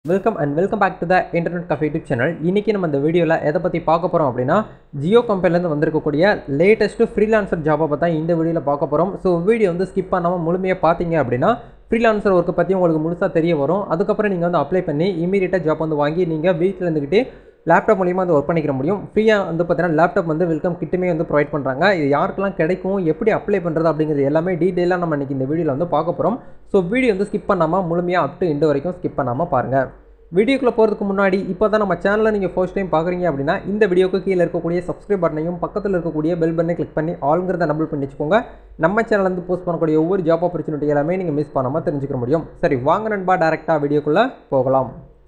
Welcome back to the internet cafe YouTube channel. இன்றைக்கி நம்ம இந்த வீடியோவில் எதை பற்றி பார்க்க போகிறோம் அப்படின்னா, ஜியோ கம்பெனிலேருந்து வந்திருக்கக்கூடிய லேட்டஸ்ட்டு ஃப்ரீலான்சர் ஜாபை பற்றி தான் இந்த வீடியோவில் பார்க்க போகிறோம். ஸோ வீடியோ வந்து ஸ்கிப் பண்ணாமல் முழுமையாக பார்த்தீங்க அப்படின்னா ஃப்ரீலான்சர் ஒர்க்கை பற்றி உங்களுக்கு முழுசாக தெரிய வரும். அதுக்கப்புறம் நீங்கள் வந்து அப்ளை பண்ணி இமீடியட்டாக ஜாப் வந்து வாங்கி நீங்கள் வீட்டில் இருந்துக்கிட்டே லேப்டாப் மூலியமாக வந்து ஒர்க் பண்ணிக்கிற முடியும். ஃப்ரீயாக வந்து பார்த்தீங்கன்னா லேப்டாப் வந்து வெல்கம் கிட்டுமே வந்து ப்ரொவைட் பண்ணுறாங்க. இது யாருக்கெல்லாம் கிடைக்கும், எப்படி அப்ளை பண்ணுறது அப்படிங்கிறது எல்லாமே டீட்டெயிலாக நம்ம இன்றைக்கி இந்த வீடியோவில் வந்து பார்க்க போகிறோம். ஸோ வீடியோ வந்து ஸ்கிப் பண்ணாமல் முழுமையாக அப் டு எண்டு வரைக்கும் ஸ்கிப் பண்ணாமல் பாருங்கள். வீடியோக்குள்ளே போகிறதுக்கு முன்னாடி இப்போ தான் நம்ம சேனலில் நீங்கள் ஃபர்ஸ்ட் டைம் பார்க்குறீங்க அப்படின்னா இந்த வீடியோக்கு கீழே இருக்கக்கூடிய சப்ஸ்கிரைப் பட்டனையும் பக்கத்தில் இருக்கக்கூடிய பெல் பட்டனை கிளிக் பண்ணி ஆளுங்கிறத நம்பர் பண்ணி வச்சுக்கோங்க. நம்ம சேனல்லேருந்து போஸ்ட் பண்ணக்கூடிய ஒவ்வொரு ஜாப் ஆப்பர்ச்சுனிட்டி எல்லாமே நீங்கள் மிஸ் பண்ணாமல் தெரிஞ்சுக்க முடியும். சரி, வாங்க நண்பா, டேரெக்டாக வீடியோக்குள்ளே போகலாம்.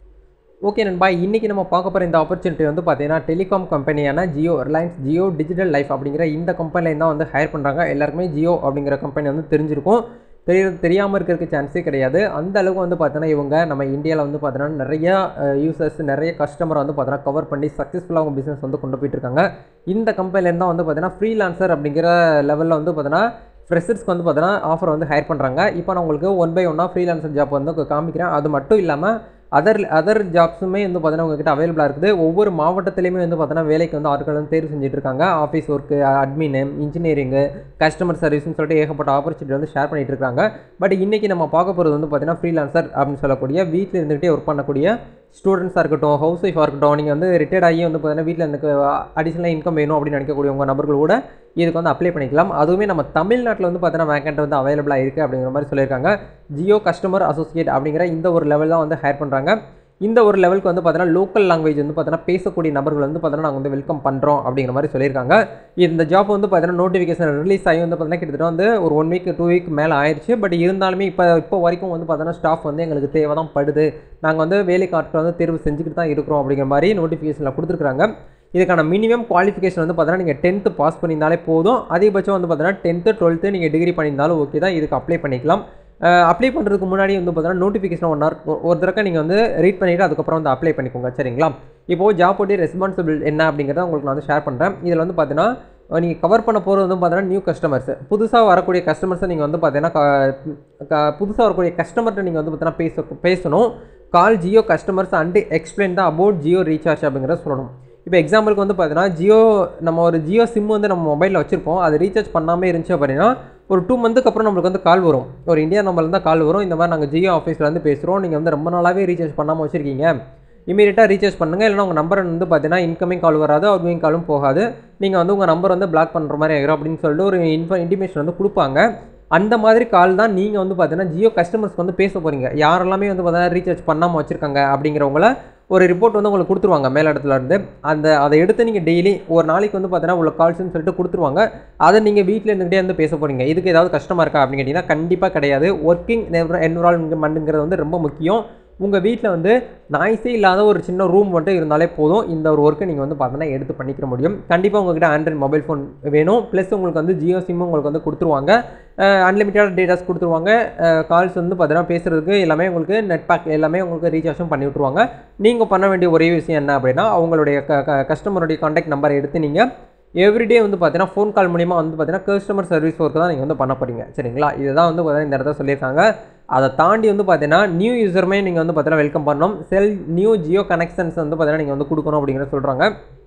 ஓகே நண்பா, இன்றைக்கி நம்ம பார்க்க போகிற இந்த ஆப்பர்ச்சுனிட்டி வந்து பார்த்தீங்கன்னா டெலிகாம் கம்பெனியான ஜியோ, ரிலையன்ஸ் ஜியோ டிஜிட்டல் லைஃப் அப்படிங்கிற இந்த கம்பெனியில் தான் வந்து ஹையர் பண்ணுறாங்க. எல்லாருக்குமே ஜியோ அப்படிங்கிற கம்பெனி வந்து தெரிஞ்சிருக்கும். தெரியாமல் இருக்கிறதுக்கு சான்ஸே கிடையாது. அந்த அளவுக்கு வந்து பார்த்தோன்னா இவங்க நம்ம இந்தியாவில் வந்து பார்த்தோன்னா நிறையா யூசர்ஸ், நிறைய கஸ்டமரை வந்து பார்த்தோன்னா கவர் பண்ணி சக்ஸஸ்ஃபுல்லாக அவங்க பிஸ்னஸ் வந்து கொண்டு போயிட்டுருக்காங்க. இந்த கம்பெனிலேருந்து தான் வந்து பார்த்தீங்கன்னா ஃப்ரீலான்சர் அப்படிங்கிற லெவலில் வந்து பார்த்தோன்னா ஃப்ரெஷர்ஸ்க்கு வந்து பார்த்தோன்னா ஆஃபர் வந்து ஹையர் பண்ணுறாங்க. இப்போ நான் உங்களுக்கு 1 by 1 ஃப்ரீலான்சர் ஜாப் வந்து காமிக்கிறேன். அது மட்டும் இல்லாமல் அதர் ஜாப்ஸுமே வந்து பார்த்தீங்கன்னா உங்ககிட்ட அவைலபிளாக இருக்குது. ஒவ்வொரு மாவட்டத்திலையுமே வந்து பார்த்தீங்கன்னா வேலைக்கு வந்து ஆட்கள் வந்து தேர்வு செஞ்சுட்டு இருக்காங்க. Office work, admin, engineering, customer சர்வீஸ்னு சொல்லிட்டு ஏகப்பட்ட ஆப்பர்ச்சுனிட்டி வந்து ஷேர் பண்ணிட்டு இருக்காங்க. பட் இன்றைக்கி நம்ம பார்க்க போகிறது வந்து பார்த்தீங்கன்னா ஃப்ரீலான்சர் அப்படின்னு சொல்லக்கூடிய வீட்டில் இருந்துகிட்டே ஒர்க் பண்ணக்கூடிய ஸ்டூடெண்ட்ஸாக இருக்கட்டும், ஹவுஸ் ஒய்ஃபாக இருக்கட்டும், நீங்கள் வந்து ரிட்டையர்ட் ஆகி வந்து பார்த்தீங்கன்னா வீட்டில் எனக்கு அடிஷனலாக இன்கம் வேணும் அப்படின்னு நினைக்கக்கூடிய உங்கள் நபர்கள் கூட இதுக்கு வந்து அப்ளை பண்ணிக்கலாம். அதுவுமே நம்ம தமிழ்நாட்டில் வந்து பார்த்தீங்கன்னா வேக்கண்ட் வந்து அவைலபிளாக இருக்குது அப்படிங்கிற மாதிரி சொல்லியிருக்காங்க. ஜியோ கஸ்டமர் அசோசியேட் அப்படிங்கிற இந்த ஒரு லெவல் தான் வந்து ஹையர் பண்ணுறாங்க. இந்த ஒரு லெவலுக்கு வந்து பார்த்தீங்கன்னா லோக்கல் லாங்குவேஜ் வந்து பார்த்தீங்கன்னா பேசக்கூடிய நபர்கள் வந்து பார்த்தீங்கன்னா நாங்கள் வந்து வெல்கம் பண்ணுறோம் அப்படிங்கிற மாதிரி சொல்லியிருக்காங்க. இந்த ஜாப் வந்து பார்த்தீங்கன்னா நோட்டிஃபிகேஷன் ரிலீஸ் ஆகி வந்து பார்த்தீங்கன்னா கிட்டத்தட்ட வந்து ஒரு 1 week 2 week மேலே ஆயிடுச்சு. பட் இருந்தாலுமே இப்போ வரைக்கும் வந்து பார்த்தீங்கன்னா ஸ்டாஃப் வந்து எங்களுக்கு தேவை தான் படுது, நாங்கள் வந்து வேலைக்கு ஆட்கள் வந்து தேர்வு செஞ்சுக்கிட்டு தான் இருக்கிறோம் அப்படிங்கிற மாதிரி நோட்டிஃபிகேஷனில் கொடுத்துருக்காங்க. இதுக்கான மினிமம் குவாலிஃபிகேஷன் வந்து பார்த்தீங்கன்னா நீங்கள் 10th பாஸ் பண்ணியிருந்தாலே போதும். அதிகபட்சம் வந்து பார்த்தீங்கன்னா 10th 12th நீங்கள் டிகிரி பண்ணியிருந்தாலும் ஓகே தான், இதுக்கு அப்ளை பண்ணிக்கலாம். அப்ளை பண்ணுறதுக்கு முன்னாடி வந்து பார்த்தீங்கன்னா நோட்டிஃபிகேஷன் ஒரு தடவை நீங்கள் வந்து ரீட் பண்ணிவிட்டு அதுக்கப்புறம் வந்து அப்ளை பண்ணிக்கோங்க. சரிங்களா? இப்போது ஜாப்போடைய ரெஸ்பான்சிபிள் என்ன அப்படிங்கிறத உங்களுக்கு நான் வந்து ஷேர் பண்ணுறேன். இதில் வந்து பார்த்தீங்கன்னா நீங்கள் கவர் பண்ண போகிறது வந்து பார்த்தீங்கன்னா நியூ கஸ்டமர்ஸ், புதுசாக வரக்கூடிய கஸ்டமர்ஸை நீங்கள் வந்து பார்த்தீங்கன்னா புதுசாக வரக்கூடிய கஸ்டமர்கிட்ட நீங்கள் வந்து பார்த்தீங்கன்னா பேசணும். Call Jio customers and explain தான் அபவுட் ஜியோ ரீசார்ஜ் அப்படிங்கிறத சொல்லணும். இப்போ எக்ஸாம்பிளுக்கு வந்து பார்த்தீங்கன்னா நம்ம ஒரு ஜியோ சிம் வந்து நம்ம மொபைலில் வச்சுருப்போம், அது ரீசார்ஜ் பண்ணாமல் இருந்துச்சு அப்படின்னா ஒரு 2 months அப்புறம் நம்மளுக்கு வந்து கால் வரும். ஒரு இந்தியா நம்பர்லேருந்து தான் கால் வரும். இந்த மாதிரி நாங்கள் ஜியோ ஆஃபீஸில் வந்து பேசுகிறோம், நீங்கள் வந்து ரொம்ப நாளாகவே ரீசார்ஜ் பண்ணாமல் வச்சுருக்கீங்க, இமீடியட்டாக ரீசார்ஜ் பண்ணுங்கள், இல்லைனா உங்கள் நம்பர் வந்து பார்த்தீங்கன்னா இன்கமிங் கால் வராது, அவுட்கோயிங் காலும் போகாது, நீங்கள் வந்து உங்கள் நம்பர் வந்து பிளாக் பண்ணுற மாதிரி ஆகிரும் அப்படின்னு சொல்லிட்டு ஒரு இன்டிமேஷன் வந்து கொடுப்பாங்க. அந்த மாதிரி கால் தான் நீங்கள் வந்து பார்த்தீங்கன்னா ஜியோ கஸ்டமர்ஸ்க்கு வந்து பேச போகிறீங்க. யாரெல்லாமே வந்து பார்த்தீங்கன்னா ரீசார்ஜ் பண்ணாமல் வச்சுருக்காங்க அப்படிங்கிறவங்கள ஒரு ரிப்போர்ட் வந்து உங்களுக்கு கொடுத்துருவாங்க மேல் இடத்துல இருந்து. அதை எடுத்து நீங்கள் டெய்லி ஒரு நாளைக்கு வந்து பார்த்தீங்கன்னா உள்ள கால்ஸ்ன்னு சொல்லிட்டு கொடுத்துருவாங்க. அதை நீங்கள் வீட்டில் இருந்துகிட்டே வந்து பேச போகிறீங்க. இதுக்கு ஏதாவது கஷ்டமாக இருக்கா அப்படின்னு கேட்டிங்கன்னா கண்டிப்பாக கிடையாது. ஒர்க்கிங் என்விரான்மெண்ட்டுங்கிறது வந்து ரொம்ப முக்கியம். உங்கள் வீட்டில் வந்து நாய்ஸே இல்லாத ஒரு சின்ன ரூம் மட்டும் இருந்தாலே போதும், இந்த ஒரு ஒர்க்கை நீங்கள் வந்து பார்த்தீங்கன்னா எடுத்து பண்ணிக்க முடியும். கண்டிப்பாக உங்கள்கிட்ட ஆண்ட்ராய்ட் மொபைல் ஃபோன் வேணும். ப்ளஸ் உங்களுக்கு வந்து ஜியோ சிம்மு உங்களுக்கு வந்து கொடுத்துருவாங்க, அன்லிமிட்டட் டேட்டாஸ் கொடுத்துருவாங்க, கால்ஸ் வந்து பார்த்தீங்கன்னா பேசுகிறதுக்கு எல்லாமே உங்களுக்கு நெட் பேக் எல்லாமே உங்களுக்கு ரீசார்ஜும் பண்ணி விட்ருவாங்க. நீங்கள் பண்ண வேண்டிய ஒரே விஷயம் என்ன அப்படின்னா அவங்களுடைய கஸ்டமருடைய கான்டாக்ட் நம்பரை எடுத்து நீங்கள் எவ்ரிடே வந்து பார்த்தீங்கன்னா ஃபோன் கால் மூலிமா வந்து பார்த்தீங்கன்னா கஸ்டமர் சர்வீஸ் ஒர்க்கு தான் நீங்கள் வந்து பண்ண போகிறீங்க. சரிங்களா? இதுதான் வந்து பார்த்தீங்கன்னா இந்த இடத்துல சொல்லியிருக்காங்க. அதை தாண்டி வந்து பார்த்தீங்கன்னா நியூ யூசருமே நீங்கள் வந்து பார்த்தீங்கன்னா வெல்கம் பண்ணணும். நியூ ஜியோ கனெக்ஷன்ஸ் வந்து பார்த்தீங்கன்னா நீங்கள் வந்து கொடுக்கணும் அப்படிங்கிறத சொல்கிறாங்க.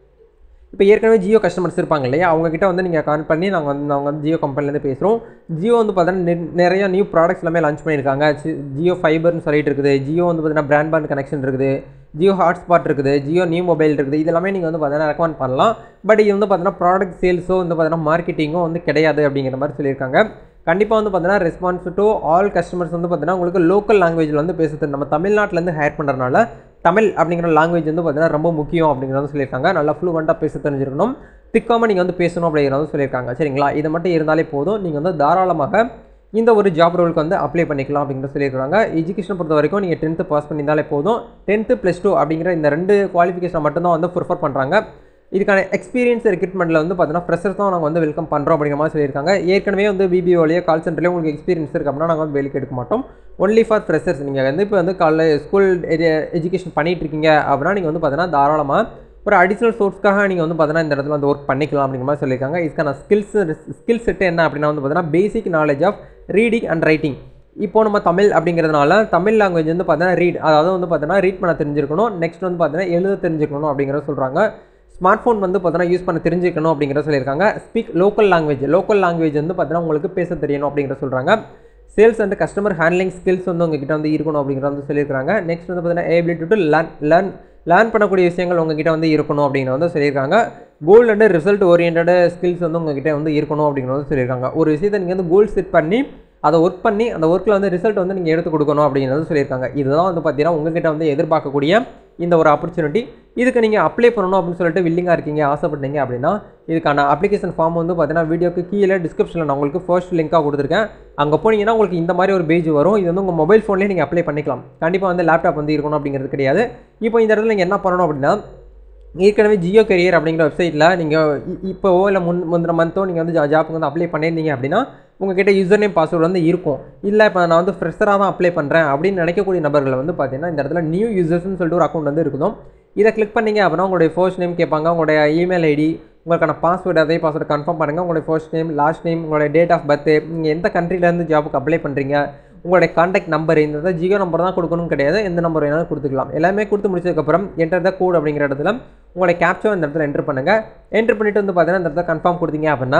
இப்போ ஏற்கனவே ஜியோ கஸ்டமர்ஸ் இருப்பாங்க இல்லையா, அவங்ககிட்ட வந்து நீங்கள் கால் பண்ணி நாங்கள் வந்து ஜியோ கம்பெனிலேருந்து பேசுகிறோம். ஜியோ வந்து பார்த்தீங்கன்னா நிறையா நியூ ப்ராடக்ட்ஸ் எல்லாமே லான்ச் பண்ணியிருக்காங்க. ஜியோ ஃபைபர்னு சொல்லிட்டு இருக்குது, ஜியோ வந்து பார்த்தீங்கன்னா பிராட்பேண்ட் கனெக்ஷன் இருக்குது, ஜியோ ஹாட்ஸ்பாட் இருக்குது, ஜியோ நியூ மொபைல் இருக்குது. இதெல்லாமே நீங்கள் வந்து பார்த்தீங்கன்னா ரெக்கமெண்ட் பண்ணலாம். பட் இது வந்து பார்த்தீங்கன்னா ப்ராடக்ட் சேல்ஸோ வந்து பார்த்தீங்கன்னா மார்க்கெட்டிங்கோ வந்து கிடையாது அப்படிங்கிற மாதிரி சொல்லியிருக்காங்க. கண்டிப்பாக வந்து பார்த்தீங்கன்னா ரெஸ்பான்ஸ் டு ஆல் கஸ்டமர்ஸ் வந்து பார்த்தீங்கன்னா உங்களுக்கு லோக்கல் லாங்குவேஜில் வந்து பேசுறது. நம்ம தமிழ்நாட்டிலேருந்து ஹையர் பண்ணுறதுனால தமிழ் அப்படிங்கிற லாங்குவேஜ் வந்து பார்த்தீங்கன்னா ரொம்ப முக்கியம் அப்படிங்கிறத சொல்லியிருக்காங்க. நல்லா ஃப்ளூவெண்ட்டாக பேச தெரிஞ்சிருக்கணும், திக்காமல் நீங்கள் வந்து பேசணும் அப்படிங்கிறத சொல்லியிருக்காங்க. சரிங்களா? இது மட்டும் இருந்தாலே போதும், நீங்கள் வந்து தாராளமாக இந்த ஒரு ஜாப் ரோலுக்கு வந்து அப்ளை பண்ணிக்கலாம் அப்படிங்கிற சொல்லியிருக்காங்க. எஜுகேஷனை பொறுத்த வரைக்கும் நீங்கள் 10th பாஸ் பண்ணியிருந்தாலே போதும். 10th +2 அப்படிங்கிற இந்த 2 குவாலிஃபிகேஷன் மட்டும்தான் வந்து ப்ரிஃபர் பண்ணுறாங்க. இதுக்கான எக்ஸ்பீரியன்ஸ் ரெக்ரூட்மெண்ட்டில் வந்து பார்த்தீங்கன்னா ஃப்ரெஷர்ஸ் தான் நாங்கள் வந்து வெல்கம் பண்ணுறோம் அப்படிங்கிற மாதிரி சொல்லியிருக்காங்க. ஏற்கனவே வந்து பிபிஓலேயே கால் சென்டர்லேயே உங்களுக்கு எக்ஸ்பீரியன்ஸ் இருக்குது அப்படின்னா நாங்கள் வந்து வேலைக்கு எடுக்க மாட்டோம். Only for freshers. நீங்கள் வந்து இப்போ வந்து ஸ்கூல் எஜுகேஷன் பண்ணிகிட்டு இருக்கீங்க அப்படின்னா நீங்கள் வந்து பார்த்தீங்கன்னா தாராளமாக ஒரு அடிஷனல் சோர்ஸ்க்காக நீங்கள் வந்து பார்த்தீங்கன்னா இந்த இடத்துல வந்து ஒர்க் பண்ணிக்கலாம் அப்படிங்கிற மாதிரி சொல்லியிருக்காங்க. இதுக்கான ஸ்கில் செட்டு என்ன அப்படின்னா வந்து பார்த்தீங்கன்னா basic knowledge of reading and writing. இப்போ நம்ம தமிழ் அப்படிங்கிறதுனால தமிழ் லாங்குவேஜ் வந்து பார்த்தீங்கன்னா ரீட், அதாவது வந்து பார்த்தீங்கன்னா ரீட் பண்ண தெரிஞ்சிருக்கணும். நெக்ஸ்ட் வந்து பார்த்தீங்கன்னா எழுத தெரிஞ்சிருக்கணும் அப்படிங்கிறத சொல்கிறாங்க. ஸ்மார்ட் ஃபோன் வந்து பார்த்தீங்கன்னா யூஸ் பண்ண தெரிஞ்சிருக்கணும் அப்படிங்கிறத சொல்லியிருக்காங்க. ஸ்பீக் லோக்கல் லாங்குவேஜ் வந்து பார்த்தீங்கன்னா உங்களுக்கு பேச தெரியணும் அப்படிங்கிறத சொல்கிறாங்க. Sales and customer handling skills வந்து உங்ககிட்ட வந்து இருக்கணும் அப்படிங்கிறத வந்து சொல்லியிருக்காங்க. நெக்ஸ்ட் வந்து பார்த்தீங்கன்னா ஏபிலிட்டி டு லேர்ன் பண்ணக்கூடிய விஷயங்கள் உங்ககிட்ட வந்து இருக்கணும் அப்படிங்கிறத வந்து சொல்லியிருக்காங்க. Goal and result orient skills வந்து உங்ககிட்ட வந்து இருக்கணும் அப்படிங்கிறத வந்து சொல்லியிருக்காங்க. ஒரு விஷயத்தை நீங்கள் வந்து கோல் செட் பண்ணி அதை ஒர்க் பண்ணி அந்த ஒர்க்கில் வந்து ரிசல்ட் வந்து நீங்கள் எடுத்து கொடுக்கணும் அப்படிங்கிறது சொல்லியிருக்காங்க. இதுதான் வந்து பார்த்தீங்கன்னா உங்ககிட்ட வந்து எதிர்பார்க்கக்கூடிய இந்த ஒரு ஆப்பர்ச்சுனிட்டி. இதுக்கு நீங்கள் அப்ளை பண்ணணும் அப்படின்னு சொல்லிட்டு வில்லிங்காக இருக்கீங்க, ஆசைப்பட்டீங்க அப்படின்னா இதுக்கான அப்ளிகேஷன் ஃபார்ம் வந்து பார்த்தீங்கன்னா வீடியோக்கு கீழே டிஸ்கிரிப்ஷனில் நான் உங்களுக்கு ஃபர்ஸ்ட் லிங்காக கொடுத்துருக்கேன். அங்கே போனீங்கன்னா உங்களுக்கு இந்த மாதிரி ஒரு பேஜ் வரும். இது வந்து உங்கள் மொபைல் ஃபோன்லேயே நீங்கள் அப்ளை பண்ணிக்கலாம். கண்டிப்பாக வந்து லேப்டாப் வந்து இருக்கணும் அப்படிங்கிறது கிடையாது. இப்போ இந்த இடத்துல நீங்கள் என்ன பண்ணணும் அப்படின்னா, ஏற்கனவே ஜியோ கெரியர் அப்படிங்கிற வெப்சைட்டில் நீங்கள் இப்போவோ இல்லை முந்தின மந்த்தோ நீங்கள் வந்து ஜாப்புக்கு வந்து அப்ளை பண்ணியிருந்தீங்க அப்படின்னா உங்கள்கிட்ட யூசர் நேம் பாஸ்வேர்டு வந்து இருக்கும். இல்லை இப்போ நான் வந்து ஃப்ரெஷராக தான் அப்ளை பண்ணுறேன் அப்படின்னு நினைக்கக்கூடிய நபர்களை வந்து பார்த்தீங்கன்னா இந்த இடத்துல நியூ யூசர்ஸ்னு சொல்லிட்டு ஒரு அக்கௌண்ட் வந்து இருக்கும். இதை கிளிக் பண்ணிங்க அப்படின்னா உங்களுடைய ஃபர்ஸ்ட் நேம் கேட்பாங்க, உங்களுடைய இமெயில் ஐடி, உங்களுக்கான பாஸ்வேர்டு, அதே பாஸ்வேர்டு கன்ஃபார்ம் பண்ணுங்கள். உங்களுடைய ஃபர்ஸ்ட் நேம், லாஸ்ட் நேம், உங்களுடைய டேட் ஆஃப் பர்த், நீங்கள் எந்த கண்ட்ரிலேருந்து ஜாப்புக்கு அப்ளை பண்ணுறீங்க, உங்களுடைய கான்டாக்ட் நம்பர், இந்த ஜியோ நம்பர் தான் கொடுக்கணும் கிடையாது, எந்த நம்பர் வேணாலும் கொடுத்துக்கலாம். எல்லாமே கொடுத்து முடிச்சதுக்கப்புறம் என்டர் த கோட் அப்படிங்கிற இடத்துல உங்களுடைய கேப்ச்சா இந்த இடத்துல என்டர் பண்ணுங்கள். என்டர் பண்ணிவிட்டு வந்து பார்த்தீங்கன்னா இந்த இடத்துல கன்ஃபார்ம் கொடுத்தீங்க அப்படின்னா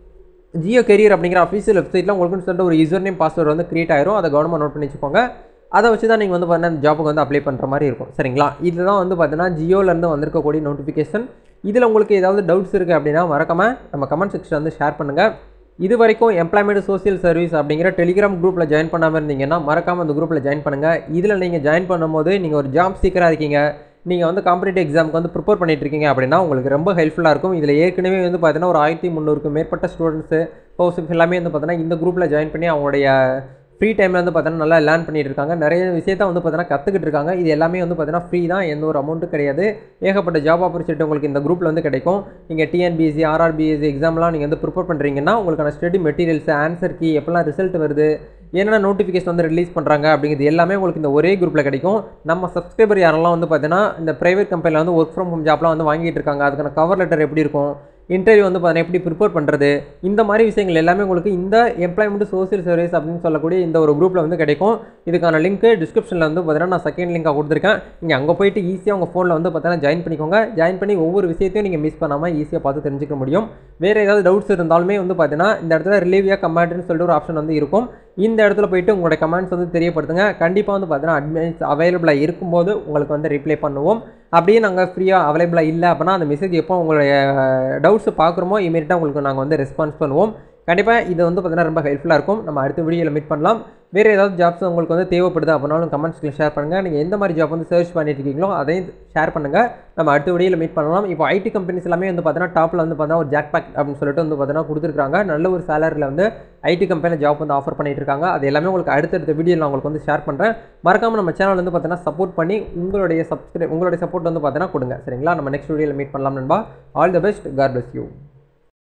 ஜியோ கெரியர் அப்படிங்கிற அஃபீஷியல் வெப்சைட்டில் உங்களுக்கு சொல்லிட்டு ஒரு யூசர் நேம் பாஸ்வேர்டு வந்து கிரியேட் ஆயிரும். அதை கவர்மெண்ட் நோட் பண்ணி வச்சுக்கோங்க. அதை வச்சு தான் நீங்கள் வந்து பார்த்தீங்கன்னா அந்த ஜாப்புக்கு வந்து அப்ளை பண்ணுற மாதிரி இருக்கும். சரிங்களா? இதுதான் வந்து பார்த்தீங்கன்னா ஜியோலேருந்து வந்திருக்கக்கூடிய நோட்டிஃபிகேஷன். இதில் உங்களுக்கு ஏதாவது டவுட்ஸ் இருக்குது அப்படின்னா மறக்காமல் நம்ம கமெண்ட் செக்ஷன் வந்து ஷேர் பண்ணுங்கள். இது வரைக்கும் எம்ப்ளாய்மெண்ட் சோசியல் சர்வீஸ் அப்படிங்கிற டெலிகிராம் குரூப்பில் ஜாயின் பண்ணாமல் இருந்தீங்கன்னா மறக்காமல் அந்த குரூப்பில் ஜாயின் பண்ணுங்கள். இதில் நீங்கள் ஜாயின் பண்ணும்போது நீங்கள் ஒரு ஜாப் சீக்கராக இருக்கீங்க, நீங்கள் வந்து காம்படிட்டிவ் எக்ஸாமுக்கு வந்து ப்ரிப்பேர் பண்ணிட்டு இருக்கீங்க அப்படின்னா உங்களுக்கு ரொம்ப ஹெல்ப்ஃபுல்லாக இருக்கும். இதில் ஏற்கனவே வந்து பார்த்தீங்கன்னா ஒரு 1300க்கும் மேற்பட்ட ஸ்டூடெண்ட்ஸு ஹவுஸ் எல்லாமே வந்து பார்த்தீங்கன்னா இந்த குரூப்பில் ஜாயின் பண்ணி அவங்களுடைய ஃப்ரீ டைமில் வந்து பார்த்தீங்கன்னா நல்லா லேர்ன் பண்ணிட்டு இருக்காங்க. நிறைய விஷயத்த வந்து பார்த்தீங்கன்னா கற்றுக்கிட்டு இருக்காங்க. இது எல்லாமே வந்து பார்த்தீங்கன்னா ஃப்ரீ தான், எந்த ஒரு அமௌண்ட்டும் கிடையாது. ஏகப்பட்ட ஜாப் ஆப்பர்ச்சுனிட்டி உங்களுக்கு இந்த குரூப்பில் வந்து கிடைக்கும். நீங்கள் டிஎன்பிஎஸ்சி, ஆர்ஆர்பிஎஸ்சி எக்ஸாம்லாம் நீங்கள் வந்து ப்ரிப்பேர் பண்ணுறீங்கன்னா உங்களுக்கான ஸ்டடி மெட்டீரியல்ஸ், ஆன்சர் கீ, எப்போல்லாம் ரிசல்ட் வருது, என்னென்ன நோட்டிஃபிகேஷன் வந்து ரிலீஸ் பண்ணுறாங்க அப்படிங்கிறது எல்லாமே உங்களுக்கு இந்த ஒரே குரூப்பில் கிடைக்கும். நம்ம சப்ஸ்கிரைபர் யாரெல்லாம் வந்து பார்த்தீங்கன்னா இந்த ப்ரைவேட் கம்பெனியில் வந்து ஒர்க் ஃப்ரம் ஹோம் ஜாப்லாம் வந்து வாங்கிட்டு இருக்காங்க, அதுக்கான கவர் லெட்டர் எப்படி இருக்கும், இன்டர்வியூ வந்து பார்த்தீங்கன்னா எப்படி ப்ரிப்பேர் பண்ணுறது, இந்த மாதிரி விஷயங்கள் எல்லாமே உங்களுக்கு இந்த எம்ப்ளாய்மெண்ட் சோசியல் சர்வீஸ் அப்படின்னு சொல்லக்கூடிய இந்த ஒரு குரூப்பில் வந்து கிடைக்கும். இதுக்கான லிங்க் டிஸ்கிரிப்ஷனில் வந்து பார்த்தீங்கன்னா நான் செகண்ட் லிங்காக கொடுத்துருக்கேன். நீங்கள் அங்கே போய்ட்டு ஈஸியாக உங்கள் ஃபோனில் வந்து பார்த்தீங்கன்னா ஜாயின் பண்ணிக்கோங்க. ஜாயின் பண்ணி ஒவ்வொரு விஷயத்தையும் நீங்கள் மிஸ் பண்ணாமல் ஈஸியாக பார்த்து தெரிஞ்சுக்க முடியும். வேறு ஏதாவது டவுட்ஸ் இருந்தாலுமே வந்து பார்த்தீங்கன்னா இந்த இடத்துல ரிலீவியாக கமெண்ட்னு சொல்லிட்டு ஒரு ஆப்ஷன் வந்து இருக்கும். இந்த இடத்துல போய்ட்டு உங்களுடைய கமெண்ட்ஸ் வந்து தெரியப்படுத்துங்க. கண்டிப்பாக வந்து பார்த்தீங்கன்னா அட்மின்ஸ் அவைலபிளாக இருக்கும்போது உங்களுக்கு வந்து ரிப்ளை பண்ணுவோம். அப்படியே நாங்கள் ஃப்ரீயாக அவைலபிளாக இல்லை அப்படின்னா அந்த மெசேஜ் எப்போ உங்களுடைய டவுட்ஸ் பார்க்குறோமோ இமீடியட்டாக உங்களுக்கு நாங்கள் வந்து ரெஸ்பான்ஸ் பண்ணுவோம். கண்டிப்பாக இது வந்து பார்த்தீங்கன்னா ரொம்ப ஹெல்ப்ஃபுல்லாக இருக்கும். நம்ம அடுத்த வீடியோவில் மீட் பண்ணலாம். வேறு ஏதாவது ஜாப்ஸ் உங்களுக்கு வந்து தேவைப்படுது அப்படின்னாலும் கமெண்ட்ஸில் ஷேர் பண்ணுங்கள். நீங்கள் எந்த மாதிரி ஜாப் வந்து சர்ச் பண்ணிட்டு இருக்கீங்களோ அதையும் ஷேர் பண்ணுங்கள். நம்ம அடுத்த வீடியோவில் மீட் பண்ணலாம். இப்போ ஐடி கம்பெனிஸ் எல்லாமே வந்து பார்த்தீங்கன்னா டாப்பில் வந்து பார்த்தீங்கன்னா ஒரு ஜாக் பேக் அப்படின்னு சொல்லிட்டு வந்து பார்த்தீங்கன்னா கொடுத்துருக்காங்க. நல்ல ஒரு சேலரியில் வந்து ஐடி கம்பெனியில் ஜாப் வந்து ஆஃபர் பண்ணிட்டு இருக்காங்க. அது எல்லாமே உங்களுக்கு அடுத்தடுத்த வீடியோவில் நான் உங்களுக்கு வந்து ஷேர் பண்ணுறேன். மறக்காமல் நம்ம சேனல் வந்து பார்த்தீங்கன்னா சப்போர்ட் பண்ணி உங்களுடைய சப்போர்ட் வந்து பார்த்தீங்கன்னா கொடுங்க. சரிங்களா? நம்ம நெக்ஸ்ட் வீடியோவில் மீட் பண்ணலாம் நண்பா. All the best. God bless you.